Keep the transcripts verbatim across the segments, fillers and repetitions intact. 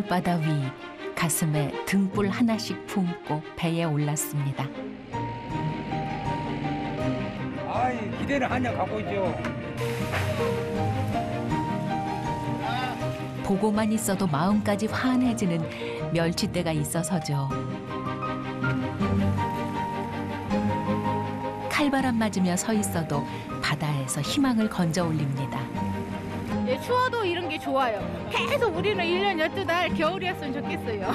겨울바다 위 가슴에 등불 하나씩 품고 배에 올랐습니다. 아이, 기대는 한약 갖고 있죠. 보고만 있어도 마음까지 환해지는 멸치대가 있어서죠. 칼바람 맞으며 서 있어도 바다에서 희망을 건져 올립니다. 예, 추워도 이런 게 좋아요. 계속 우리는 일 년 열두 달 겨울이었으면 좋겠어요.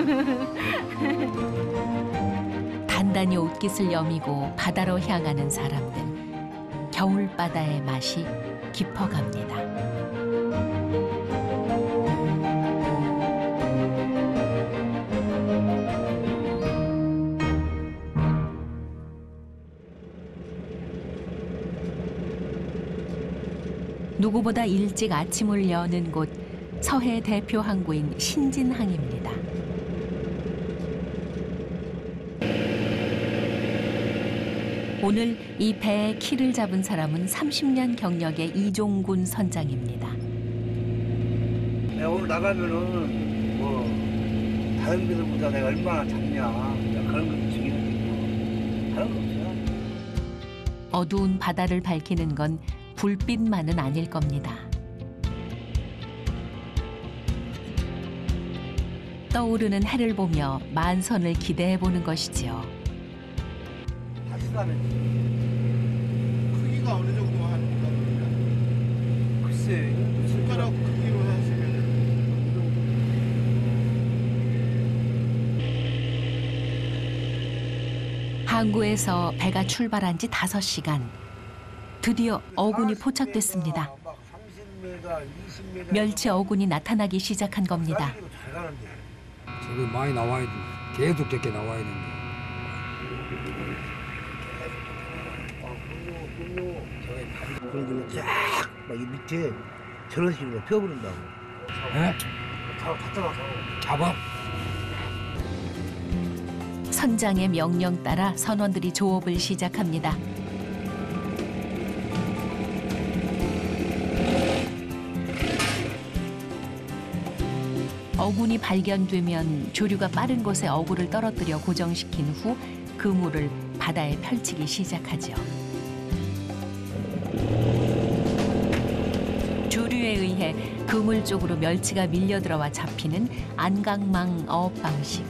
단단히 옷깃을 여미고 바다로 향하는 사람들. 겨울바다의 맛이 깊어갑니다. 누구보다 일찍 아침을 여는 곳 서해 대표 항구인 신진항입니다. 오늘 이 배의 키를 잡은 사람은 삼십 년 경력의 이종군 선장입니다. 내가 오늘 나가면은 뭐 다른 데들보다 내가 얼마나 잡냐 그런 것도 중요하고 다른 거 없어요. 어두운 바다를 밝히는 건 불빛만은 아닐 겁니다. 떠오르는 해를 보며 만선을 기대해 보는 것이지요. 다시 가면 크기가 어느 정도 하는 겁니까? 글쎄 손가락 크기로 하시면 항구에서 배가 출발한 지 다섯 시간. 드디어 어군이 포착됐습니다. 멸치 어군이 나타나기 시작한 겁니다. 저기 많이 나와야 돼. 계속 저렇게 나와야 된다. 그리고 쫙막 밑에 저런 식으로 펴버린다고. 예? 다 갖다 놔서. 잡아? 선장의 명령 따라 선원들이 조업을 시작합니다. 어군이 발견되면 조류가 빠른 곳에 어구를 떨어뜨려 고정시킨 후 그물을 바다에 펼치기 시작하죠. 조류에 의해 그물 쪽으로 멸치가 밀려들어와 잡히는 안강망 어업 방식.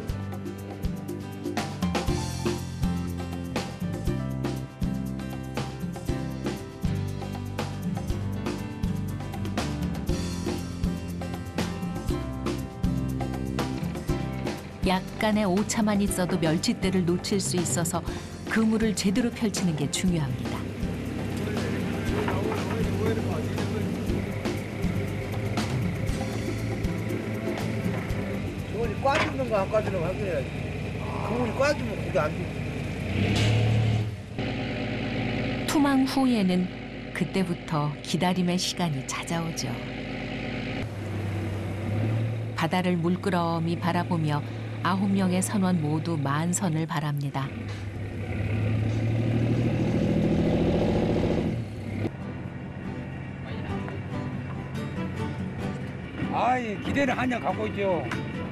약간의 오차만 있어도 멸치대를 놓칠 수 있어서 그물을 제대로 펼치는 게 중요합니다. 그물이 꽈주는 거 안 꽈주는 거 확인해야지. 그물이 꽈주면 그게 안 돼. 투망 후에는 그때부터 기다림의 시간이 찾아오죠. 바다를 물끄러미 바라보며 아홉 명의 선원 모두 만선을 바랍니다. 아이, 기대는 한약 갖고 있죠.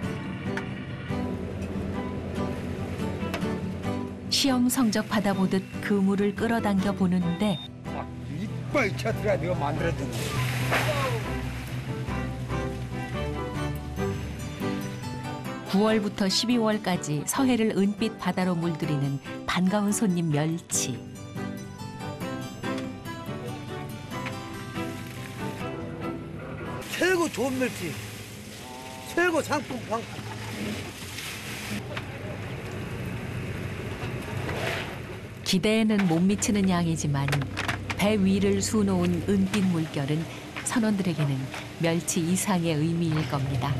시험 성적 받아보듯 그물을 끌어당겨 보는데 막 이빨 쳐들어야 내가 만들었던 거. 구월부터 십이월까지 서해를 은빛 바다로 물들이는 반가운 손님 멸치. 최고 좋은 멸치. 최고 상품 상품. 기대에는 못 미치는 양이지만 배 위를 수놓은 은빛 물결은 선원들에게는 멸치 이상의 의미일 겁니다.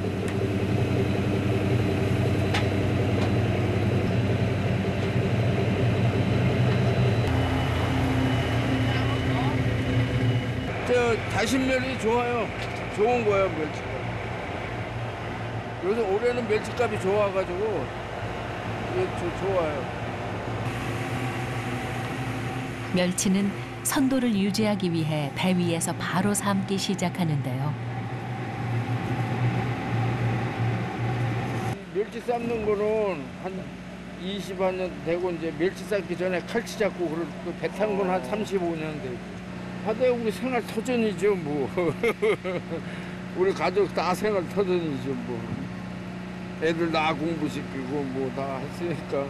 저 다신멸이 좋아요. 좋은 거예요, 멸치가. 그래서 올해는 멸치값이 좋아가지고 이게 저, 좋아요. 멸치는 선도를 유지하기 위해 배 위에서 바로 삶기 시작하는데요. 멸치 삶는 거는 한 이십여 년 되고 이제 멸치 삶기 전에 칼치 잡고 그배 타는 건 한 삼십오 년 되고. 바다에 우리 생활 터전이죠 뭐. 우리 가족 다 생활 터전이죠 뭐. 애들 다 공부시키고 뭐 다 했으니까.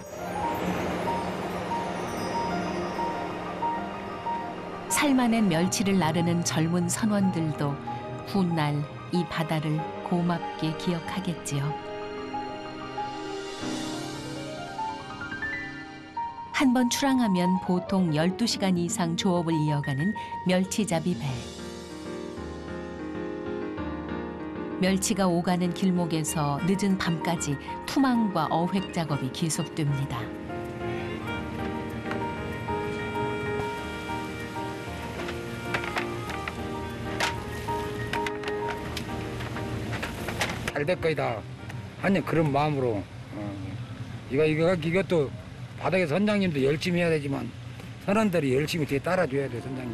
살만한 멸치를 나르는 젊은 선원들도 훗날 이 바다를 고맙게 기억하겠지요. 한 번 출항하면 보통 열두 시간 이상 조업을 이어가는 멸치잡이 배. 멸치가 오가는 길목에서 늦은 밤까지 투망과 어획 작업이 계속됩니다. 잘 될 거이다 하는 그런 마음으로 어. 이거 이거 이것도 바닥에 선장님도 열심히 해야 되지만 선원들이 열심히 뒤에 따라줘야 돼 선장님.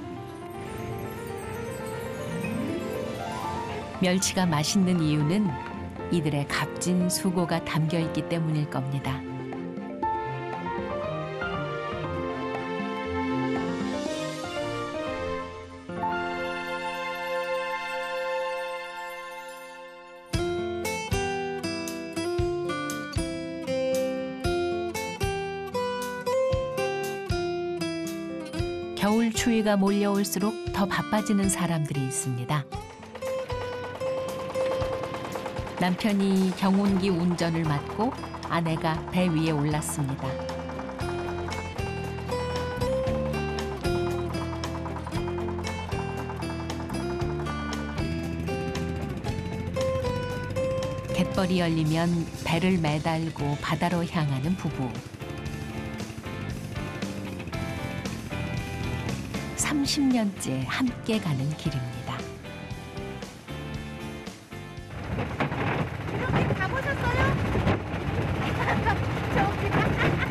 멸치가 맛있는 이유는 이들의 값진 수고가 담겨 있기 때문일 겁니다. 겨울 추위가 몰려올수록 더 바빠지는 사람들이 있습니다. 남편이 경운기 운전을 맡고 아내가 배 위에 올랐습니다. 갯벌이 열리면 배를 매달고 바다로 향하는 부부. 삼십 년째 함께 가는 길입니다. 이렇게 가보셨어요? 저기다.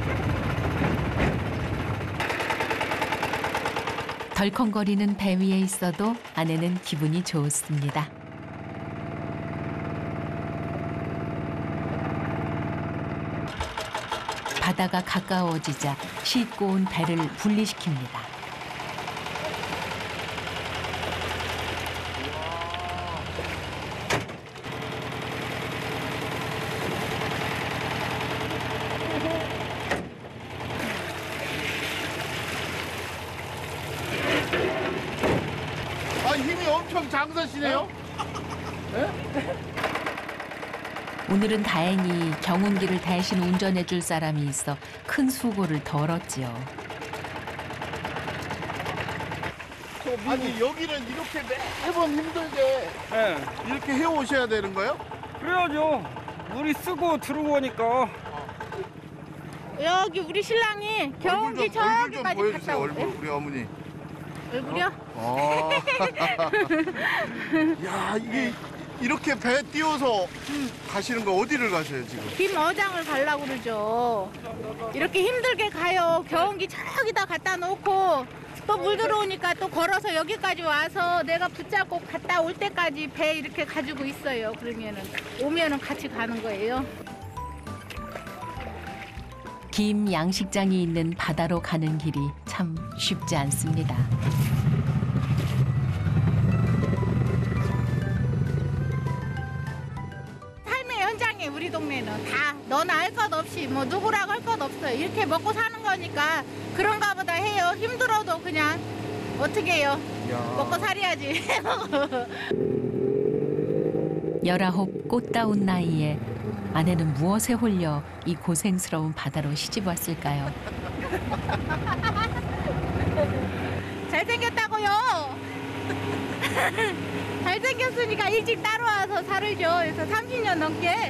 덜컹거리는 배 위에 있어도 아내는 기분이 좋습니다. 바다가 가까워지자 싣고 온 배를 분리시킵니다. 아, 힘이 엄청 장사시네요. 오늘은 다행히 경운기를 대신 운전해 줄 사람이 있어 큰 수고를 덜었지요. 아니, 여기는 이렇게 매번 힘들게 이렇게 해오셔야 되는 거예요? 그래야죠. 물이 쓰고 들어오니까. 여기 우리 신랑이 경운기 얼굴 좀, 얼굴 좀 저기까지 갔다 보여주세요, 오대. 얼굴, 우리 어머니. 얼굴이요? 어. 야, 이게 이렇게 배 띄워서 가시는 거 어디를 가세요, 지금? 김어장을 가려고 그러죠. 이렇게 힘들게 가요. 경운기 저기다 갖다 놓고 또 물 들어오니까 또 걸어서 여기까지 와서 내가 붙잡고 갔다 올 때까지 배 이렇게 가지고 있어요. 그러면은 오면은 같이 가는 거예요. 김 양식장이 있는 바다로 가는 길이 참 쉽지 않습니다. 삶의 현장에 우리 동네는 다 너나 할 것 없이 뭐 누구라고 할 것 없어요. 이렇게 먹고 사는 거니까 그런가 보다 해요. 힘들어도 그냥 어떻게 해요. 먹고 살아야지. 열아홉 꽃다운 나이에 아내는 무엇에 홀려 이 고생스러운 바다로 시집 왔을까요? 잘생겼다고요. 잘생겼으니까 일찍 따라와서 살을죠. 그래서 삼십 년 넘게.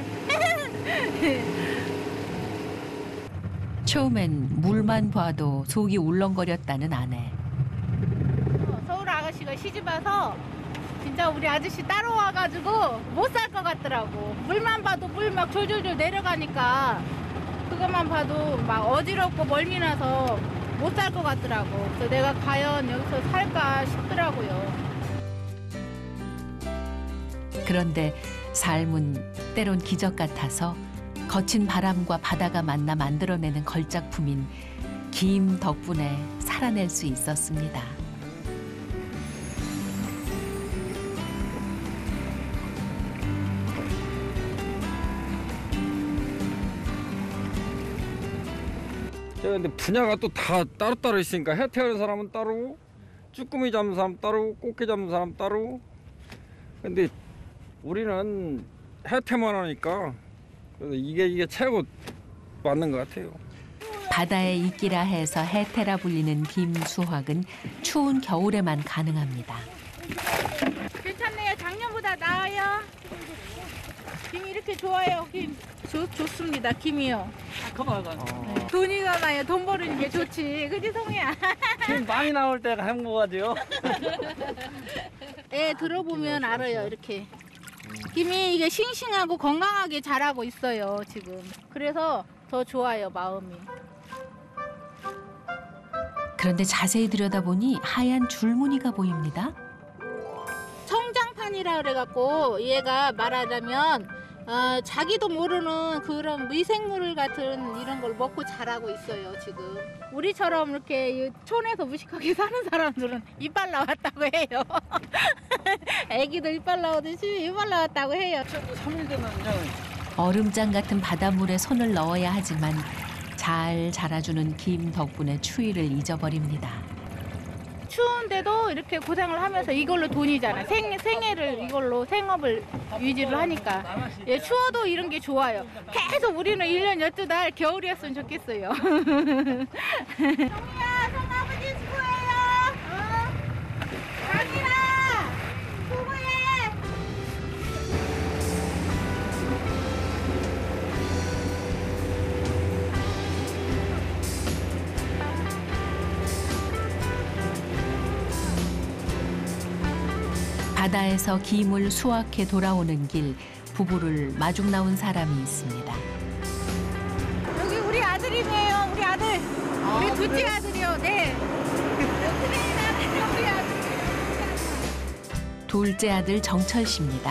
처음엔 물만 봐도 속이 울렁거렸다는 아내. 서울 아가씨가 시집 와서 진짜 우리 아저씨 따라와가지고 못 살 것 같더라고. 물만 봐도 물 막 졸졸졸 내려가니까 그것만 봐도 막 어지럽고 멀미 나서 못 살 것 같더라고. 그래서 내가 과연 여기서 살까 싶더라고요. 그런데 삶은 때론 기적 같아서 거친 바람과 바다가 만나 만들어내는 걸작품인 김 덕분에 살아낼 수 있었습니다. 제가 근데 분야가 또 다 따로따로 있으니까 해태하는 사람은 따로, 쭈꾸미 잡는 사람 따로, 꽃게 잡는 사람 따로. 근데 우리는 해태만 하니까 그래서 이게 이게 최고 맞는 것 같아요. 바다의 이끼라 해서 해태라 불리는 김 수확은 추운 겨울에만 가능합니다. 괜찮네요. 작년보다 나아요. 김이 이렇게 좋아요. 김 좋, 좋습니다. 김이요. 네. 돈이 많아요. 돈 버리는 게 좋지. 그지 성이야? 김 많이 나올 때가 행복하죠. 예, 들어보면 알아요. 이렇게. 김이 이게 싱싱하고 건강하게 자라고 있어요. 지금. 그래서 더 좋아요. 마음이. 그런데 자세히 들여다보니 하얀 줄무늬가 보입니다. 성장판이라 그래갖고 얘가 말하자면 어, 자기도 모르는 그런 미생물 같은 이런 걸 먹고 자라고 있어요. 지금 우리처럼 이렇게 촌에서 무식하게 사는 사람들은 이빨 나왔다고 해요. 애기도 이빨 나오듯이 이빨 나왔다고 해요. 삼 일 되면 그냥 얼음장 같은 바닷물에 손을 넣어야 하지만 잘 자라주는 김 덕분에 추위를 잊어버립니다. 추운데도 이렇게 고생을 하면서 이걸로 돈이잖아. 생, 생애를 이걸로 생업을 유지를 하니까. 예, 추워도 이런 게 좋아요. 계속 우리는 일 년 열두 달 겨울이었으면 좋겠어요. 성이야, 성아버지 수고해요. 어? 강이라 수고해. 바다에서 김을 수확해 돌아오는 길, 부부를 마중 나온 사람이 있습니다. 여기 우리 아들이네요. 우리 아들. 우리 둘째 아들이요. 네. 트레이너 우리 아들. 둘째 아들 정철 씨입니다.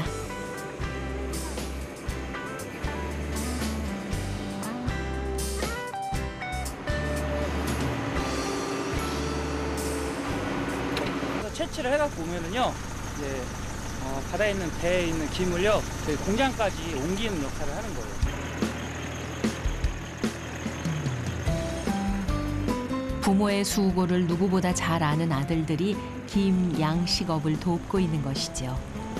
채취를 해갖고 오면은요, 이제 어, 바다에 있는 배에 있는 김을요, 저희 공장까지 옮기는 역할을 하는 거예요. 부모의 수고를 누구보다 잘 아는 아들들이 김 양식업을 돕고 있는 것이죠.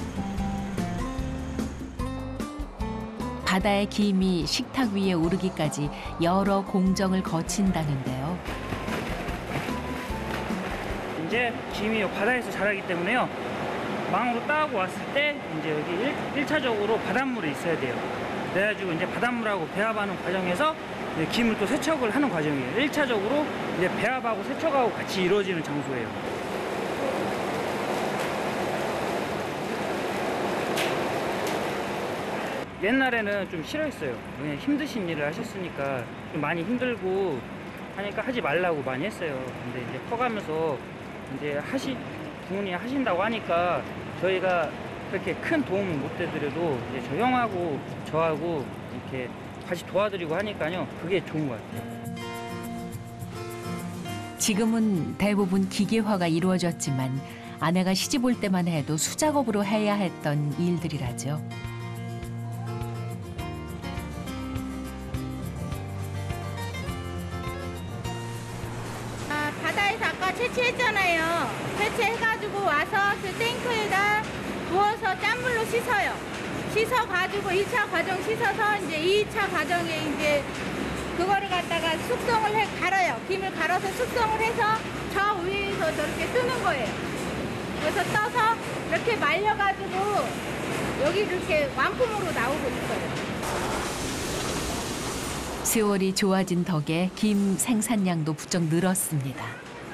바다의 김이 식탁 위에 오르기까지 여러 공정을 거친다는데요. 이제 김이 바다에서 자라기 때문에요, 망으로 따고 왔을 때 이제 여기 일 차적으로 바닷물에 있어야 돼요. 그래가지고 이제 바닷물하고 배합하는 과정에서 이제 김을 또 세척을 하는 과정이에요. 일 차적으로 이제 배합하고 세척하고 같이 이루어지는 장소예요. 옛날에는 좀 싫어했어요. 그냥 힘드신 일을 하셨으니까 좀 많이 힘들고 하니까 하지 말라고 많이 했어요. 근데 이제 커가면서 이제 하시 부모님이 하신다고 하니까 저희가 그렇게 큰 도움은 못 해드려도 이제 저 형하고 저하고 이렇게 같이 도와드리고 하니까요, 그게 좋은 것 같아요. 지금은 대부분 기계화가 이루어졌지만 아내가 시집 올 때만 해도 수작업으로 해야 했던 일들이라죠. 아, 바다에서 아까 채취했잖아요. 채취해가지고 와서 그 탱크에다 부어서 짠물로 씻어요. 씻어가지고 일 차 과정 씻어서 이제 이 차 과정에 이제 그거를 갖다가 숙성을 해 갈아요. 김을 갈아서 숙성을 해서 저 위에서 저렇게 뜨는 거예요. 그래서 떠서 이렇게 말려가지고 여기 이렇게 완품으로 나오고 있어요. 세월이 좋아진 덕에 김 생산량도 부쩍 늘었습니다.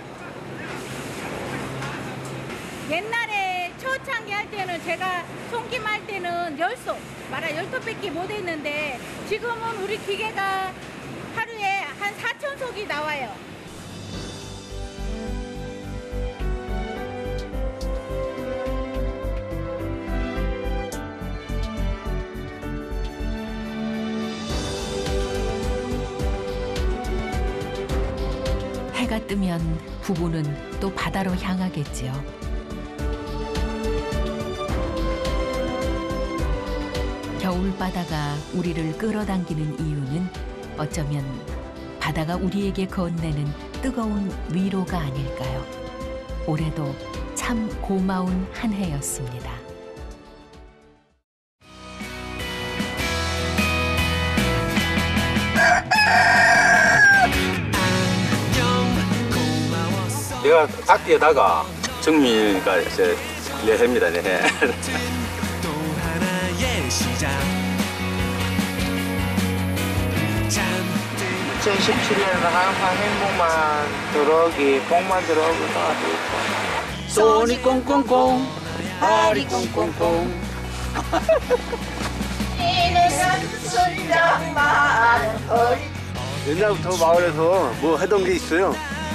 옛날에 초창기 할 때는 제가 손김 할 때는 열소, 말아 열토밖에 못 했는데 지금은 우리 기계가 하루에 한 사천 속이 나와요. 해가 뜨면 부부는 또 바다로 향하겠지요. 겨울 바다가 우리를 끌어당기는 이유는 어쩌면 바다가 우리에게 건네는 뜨거운 위로가 아닐까요? 올해도 참 고마운 한 해였습니다. 내가 악기에다가 정민이가 이제 내합니다. 네. 이천십칠 년은 항상 행복만 들어오기, 복만 들어오고 또 손이 꽁꽁꽁, 발이 꽁꽁꽁. 옛날부터 마을에서 뭐 하던 게 있어요.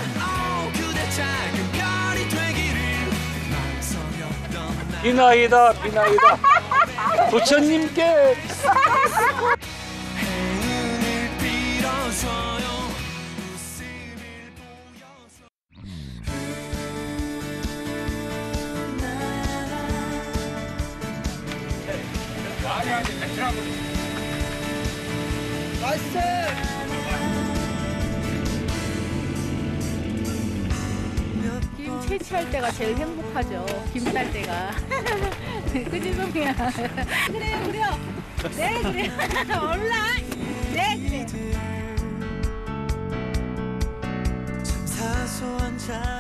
비나이다, 비나이다. 부처님께. 김 채취할 때가 제일 행복하죠. 김 딸 때가. 그지 소미야. 그래 그래요. 네 그래. 몰라. 네 그래. 사소한 자